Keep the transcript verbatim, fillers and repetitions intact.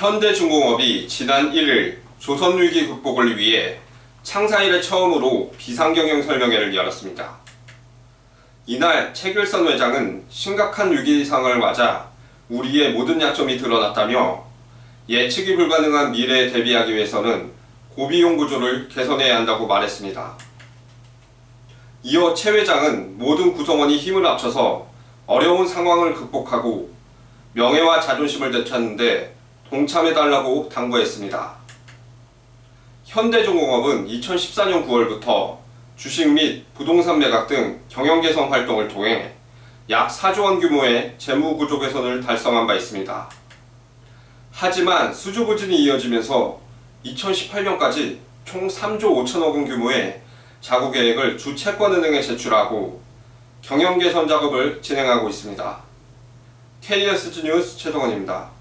현대중공업이 지난 일 일 조선위기 극복을 위해 창사 이래 처음으로 비상경영 설명회를 열었습니다. 이날 최길선 회장은 심각한 위기상을 맞아 우리의 모든 약점이 드러났다며 예측이 불가능한 미래에 대비하기 위해서는 고비용 구조를 개선해야 한다고 말했습니다. 이어 최 회장은 모든 구성원이 힘을 합쳐서 어려운 상황을 극복하고 명예와 자존심을 되찾는 데 동참해달라고 당부했습니다. 현대중공업은 이천십사 년 구월부터 주식 및 부동산 매각 등 경영 개선 활동을 통해 약 사조 원 규모의 재무 구조 개선을 달성한 바 있습니다. 하지만 수주부진이 이어지면서 이천십팔 년까지 총 삼조 오천억 원 규모의 자구 계획을 주채권은행에 제출하고 경영 개선 작업을 진행하고 있습니다. 케이에스지 뉴스 최동원입니다.